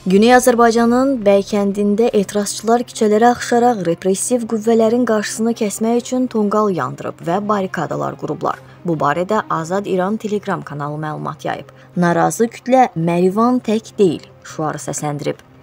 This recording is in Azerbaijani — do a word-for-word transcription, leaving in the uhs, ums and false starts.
Güney Azərbaycanın Bəykəndində etirazçılar küçələrə axışaraq repressiv qüvvələrin qarşısını kəsmək üçün tonqal yandırıb və barikadalar qurublar. Bu barədə Azad İran Telegram kanalı məlumat yayıb. Narazı kütlə Mərivan tək deyil şüarı səsləndirib.